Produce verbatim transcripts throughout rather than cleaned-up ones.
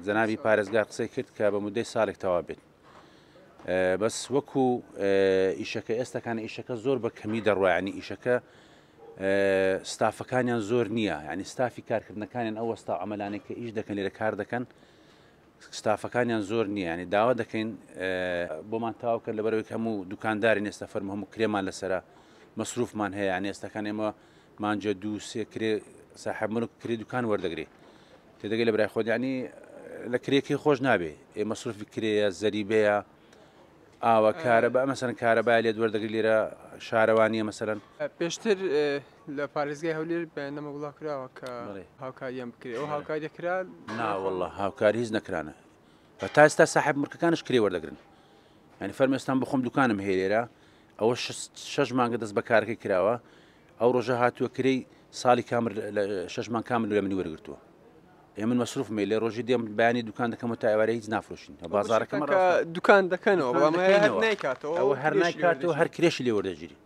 جەنابی پارێزگار قسەی کرد کە بە مودەی ساڵێک تەواو بێت. بەس وەکو ئیشەکە ئێستاکان ئیشەکە زۆر بە کەمی دەڕوایانی ئیشەکە ستافەکانیان زۆر نییە، ینی ستافی کارکردنەکانیان ئەو وەستا ئەمەلانێک کە ئیش دەکەن لێرە کار دەکەن ستافەکانیان زۆر نییە، ینی داوا دەکەین بۆمان تاواکە لەبەرەوەی هەموو دوکانداری ئێستا فەرمو هەموو کرێمان لەسرە مەسروفمان هەیە، ینی ئێستاکان ئێمە مانجە دوو سێ کرێ ساحب ملک کرێ دوکان وەردەگرێ تێدەگەی لە برای خۆت، ینی لە کرێکی خۆش نابێ ئێ مەسروفی کرێیە زەریبەیە ئاوە کارەبا مەسەن کارەبای لێت وەردەگری لێرە شارەوانیە مەسەرەن پێشتر لە پارێزگای هەولێر بەیاننامە وڵا کراوە کە هاوکاریان بکرێت ئەو هاوکاری کرا ناوەڵڵا هاوکاری هیچ نەکرانە بە تا ئێستا ساحب ملکەکانش کرێ وەردەگرن، ینی فەرمێ ئێستان بخۆم دوکانم هەیە لێرە ئەوە شەش مانگە دەست بەکارەکەی کراوە ئەو ڕۆژە هاتووە کرێی ساڵی کامل شەش مانگ کامل لە منی وەرگرتووە. ئێمە مەسروف مێ لێ ڕۆژی دێم بەیانی دوکان دەکەم و تا ئێوارە هیچ نافرۆشین بازارەکەم دوکان دەکەنەوە بەڵام نایکاتەوە ئەوە هەر نایکاتەوە هەر کرێشی لێ وەردەگیری.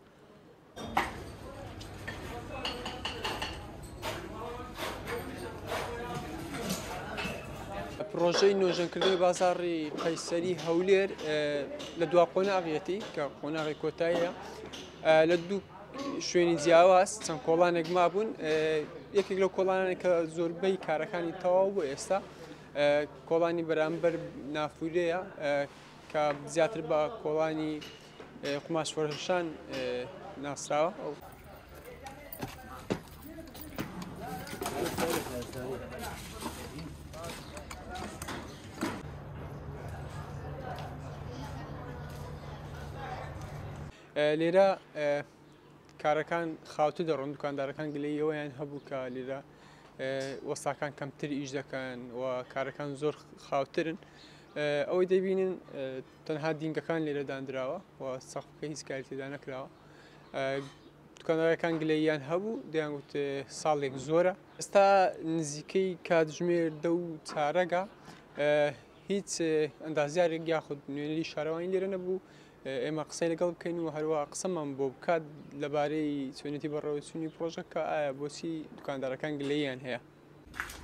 پرۆژەی نوێژەنکردنی بازاڕی قەیسەری هەولێر لە دوا قۆناغیەتی کە قۆناغی کۆتاییە لە دوو شوێنی جیاواز چەند کۆڵانێک مابوون، یەکێک لەو کۆڵانێک کە زۆربەی کارەکانی تەواو بۆ ئێستا کۆڵانی بەرامبەر نافورەیە کە زیاتر بە کۆڵانی قماش فەرۆشان ناسراوە. لێرە کارەکان خاوتە دەڕۆن، دوکاندارەکان گلەی ئەوەیان هەبوو کە لێرە وەستاکان کەمتر ئیش دەکەن و کارەکان زۆر خاوترن، ئەوەی دەبینن تەنها دینگەکان لێرە دانراوە و سەقفەکە هیچ کاری تێدا نەکراوە. دوکاندارەکان گلەییان هەبوو دەیانگوت ساڵێک زۆرە، ئێستا نزیکەی کاتژمێر دە و چارەگە هیچ ئەندازیارێک یاخود نوێنەری شارەوانی لێرە نەبوو ئێمە قسەی لەگەڵ بکەین و هەروە قسەمان بۆ بکات لەبارەی چۆنێتی بەڕێوەچوونی پرۆژەکە ئایا بۆچی دوکاندارەکان گلەییان هەیە.